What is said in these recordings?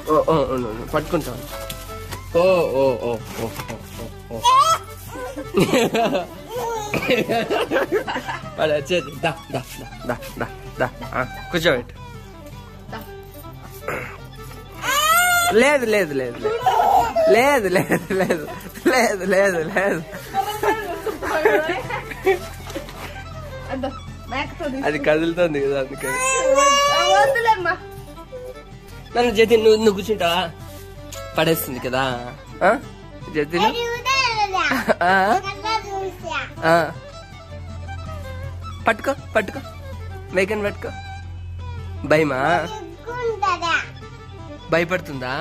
పట్టుకుంటాను. ఓ ఓ ఓ ఓ ఓ చేతి దా దా దా దా దా కూర్చోబెట్టు. లేదు లేదు లేదు లేదు లేదు లేదు లేదు లేదు లేదు అది కదులుతుంది కదా అందుకని. నన్ను జతి నువ్వు కూర్చుంటావా? పడేస్తుంది కదా జతిను. పట్టుకో పట్టుకో మేకని పట్టుకో. భయమా? భయపడుతుందా?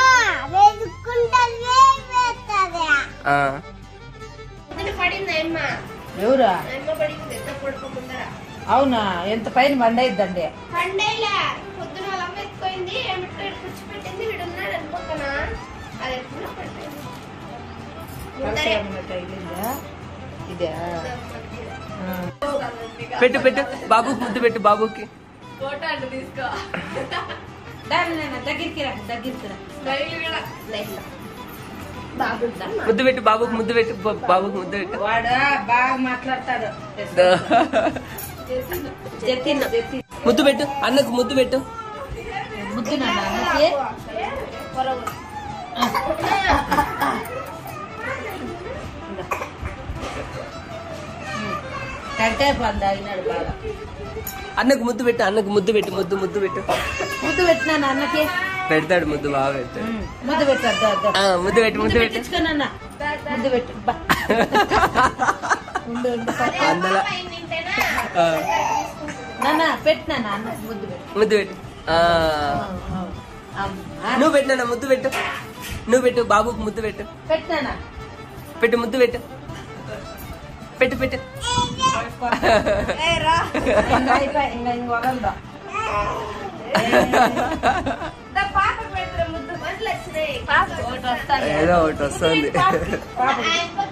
ఎవరా? అవునా? ఎంత పైన బండయిద్దండి. పెట్టు పెట్టు బాబుకి ముద్దు పెట్టు. బాబుకి ముద్దు పెట్టు. బాబుకి ముద్దు పెట్టు. బాబుకి ముద్దు పెట్టు. వాడా బాగా మాట్లాడతాడు. ముద్దు పెట్టు. అన్నకు ముద్దు పెట్టు. ముద్దు అయినాడు బాగా. అన్నకు ముద్దు పెట్టు. అన్నకు ముద్దు పెట్టు. ముద్దు ముద్దు పెట్టు. ముద్దు పెట్టినా అన్నకి పెడతాడు ముద్దు. బాగా పెడతాడు. ముద్దు పెట్టాడు. ముద్దు పెట్టు. ముద్దు పెట్టు. ముద్దు పెట్టు. అందులో నాన్న పెట్టినా అన్న ముద్దు పెట్టు. ముద్దు పెట్టు. నువ్వు పెట్టినా ముద్దు పెట్టు. నువ్వు పెట్టు. బాబుకి ముద్దు పెట్టు. పెట్టినా పెట్టు. ముద్దు పెట్టు. పెట్టు పెట్టు. ఏదో ఒకటి వస్తుంది.